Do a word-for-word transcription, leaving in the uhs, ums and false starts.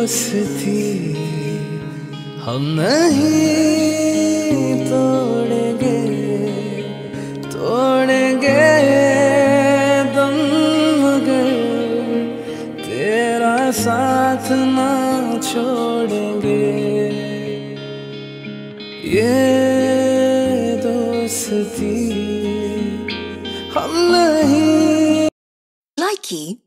दोस्ती हम नहीं तोड़ेंगे, तोड़ेंगे दम मगर तेरा साथ ना छोड़ेंगे। ये दोस्ती हम नहीं। Likey